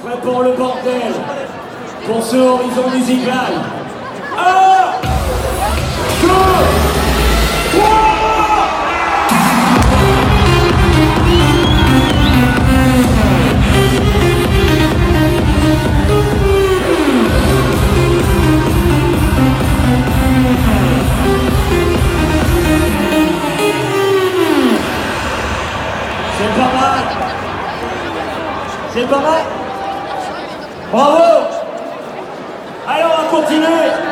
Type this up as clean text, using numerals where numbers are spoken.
Prêt pour le bordel, pour ce horizon musical. 1, 2, 3. C'est pas mal. C'est pas mal. Bravo. Allez, on va continuer.